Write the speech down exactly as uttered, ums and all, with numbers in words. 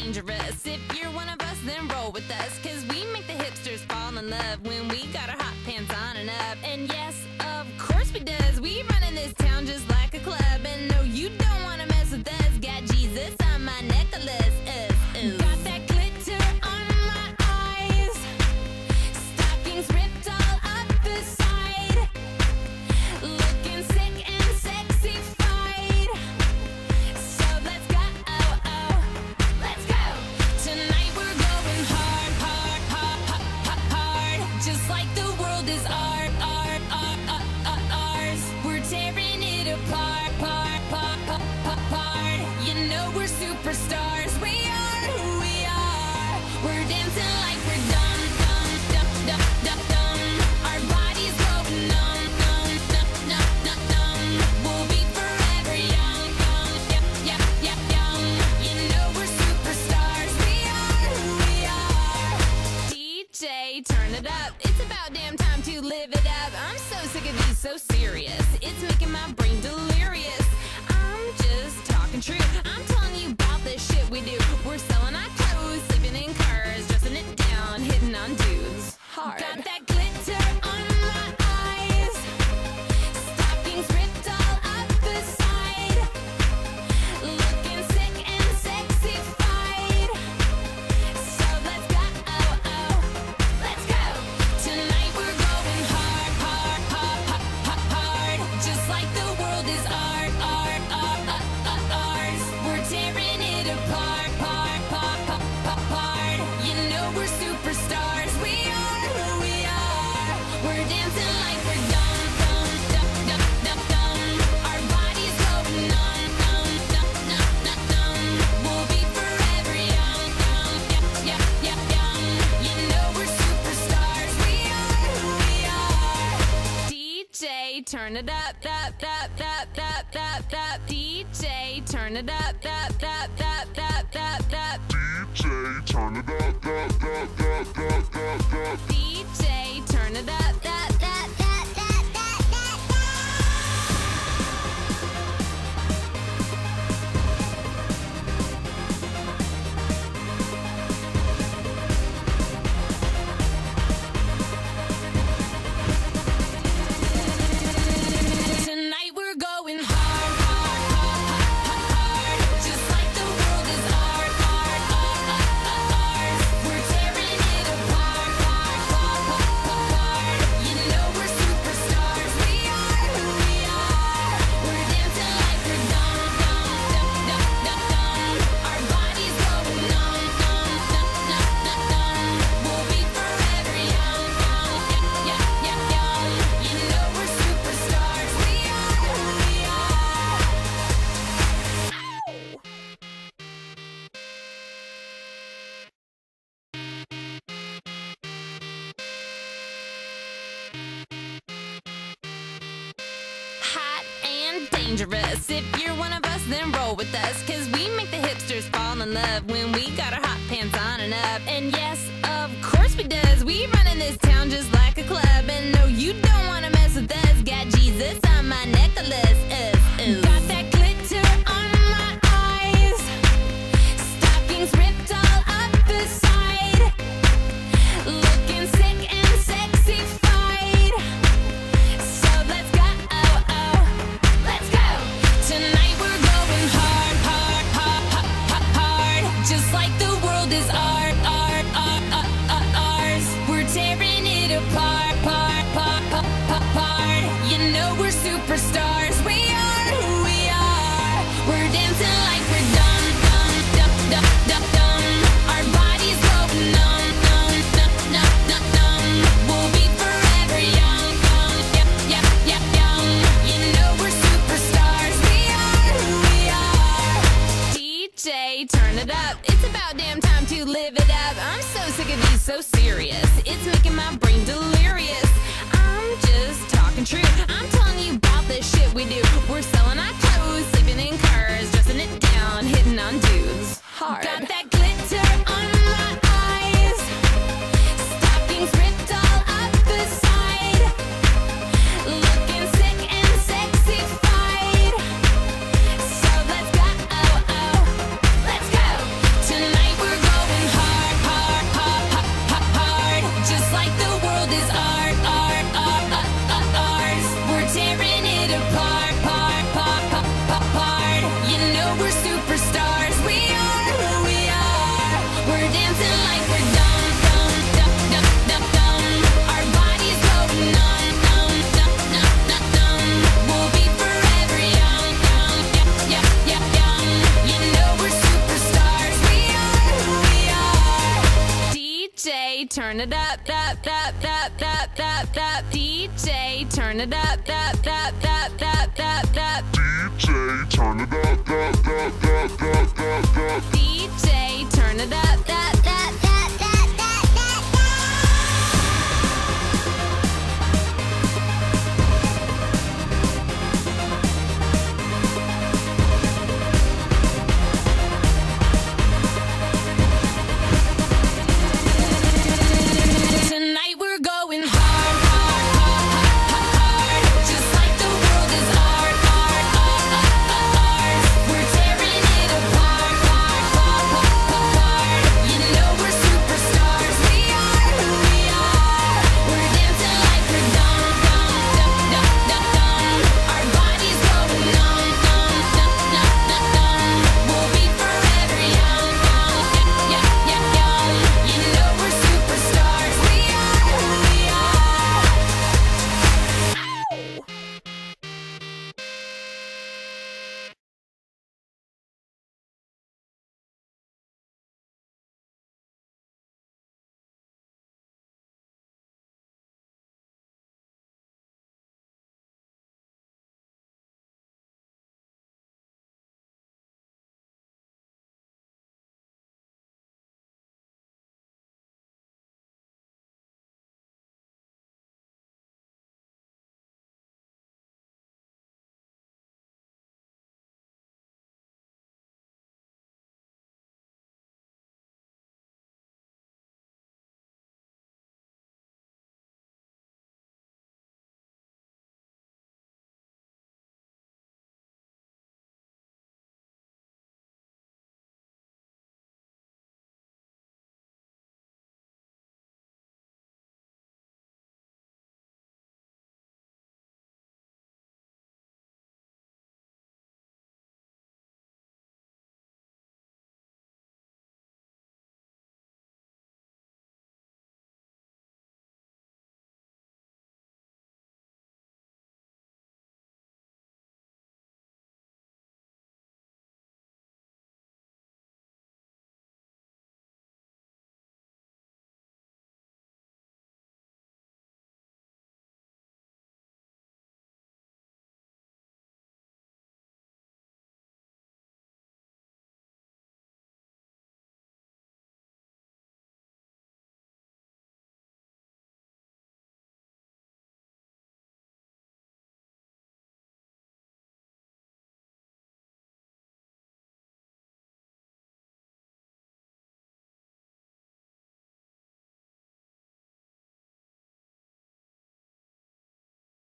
dangerous. If you're one of us, then roll with us, cause we make the hipsters fall in love when we got our hot pants on and up. And yes, of course we does. We run in this town just like a club. And no, you don't wanna mess with us. Got Jesus on my necklace. Uh, uh. Got that glitter on my eyes. Stockings ripped all up the side. Looking sick and sexy-fied. So let's go, oh, oh, let's go. Tonight we're going hard, hard, hard, hard, hard, hard. Just like the world is art, art, art, art, art, ours. We're tearing it apart, part, part, part, part, part. You know we're superstars. We are who we are. We're dancing like we're dumb, dumb, dumb, dumb, dumb, dumb. Our bodies going numb, numb, numb, numb, numb, numb. We'll be forever young, young, yep, yep, yep, young. You know we're superstars. We are who we are. D J, turn it up. It's about damn time to live it up. I'm so sick of these so serious. It's making my brain delirious. I'm just talking true. I'm telling you about this shit we do. We're selling our clothes, sleeping in cars, dressing it down, hitting on dudes hard. Got that glitter on my eyes. Stockings ripped all up the side. Looking sick and sexy-fied. So let's go, oh, oh, let's go. Tonight we're going hard, hard, hard, hard, hard, hard. Just like the world is art, art, art, art, art, ours. We're tearing it apart, part, part, part, part, part. You know we're superstars. We are who we are. We're dancing like we're dumb, dumb, dumb, dumb, dumb, dumb. Our bodies going numb, numb, numb, numb, numb, numb. We'll be forever young, young, yep, yep, yep, young. You know we're superstars. We are who we are. D J, turn it up, up, up, up, up, up, up. D J, turn it up, up, up, up, up, up, up. D J, turn it up, up, up, up, up, up, up. D J, turn it up, up, up, up, up, up, up. Tonight we're going hard, hard, hard, hard, hard, hard. Just like the world is art, art, art, art, art, ours. We're tearing it apart, part, part, part, part, part. You know we're superstars. We are who we are. We're dancing like we're dumb, dumb, dumb, dumb, dumb, dumb. Our bodies going numb, numb, numb, numb, numb, numb. We'll be forever young, young, yep, yep, yep, young. You know we're superstars. We are who we are. Ow! Hot and dangerous. If you're one of us, then roll with us, cause we make the hipsters fall in love when we got our hot pants on and up. And yes, of course we does. We run in this town just like a club. And no, you don't wanna mess with us. Got Jesus on my necklace. Uh, uh. Got that glitter on my eyes. Stockings ripped all up the side. Looking sick and sexy-fied. So let's go, oh, oh, let's go. Tonight we're going hard, hard, hard, hard, hard, hard. Just like the world is art, art, art, art, art, ours. We're tearing it apart, part, part, part, part, part. You know we're superstars. We are who we are. We're dancing like we're dumb, dumb, dumb, dumb, dumb, dumb. Our bodies going numb, numb, numb, numb, numb, numb. We'll be forever young, young, yep, yep, yep, young. You know we're superstars. We are who we are. D J, turn it up. It's about damn time to live it up. I'm so sick of these so serious. It's making my brain delirious. I'm just talking true. I'm telling you about this shit we do. We're selling our clothes, sleeping in cars, dressing it down, hitting on dudes hard. Got that glitter on my eyes. Stockings ripped all up the side. Looking sick and sexy-fied. So let's go, oh, oh, let's go. Tonight we're turn it up, up, up, up, up, up, up. D J, turn it up, up, up, up, up, up, up. D J, turn it up, up, up, up, up, up, up. D J, turn it up.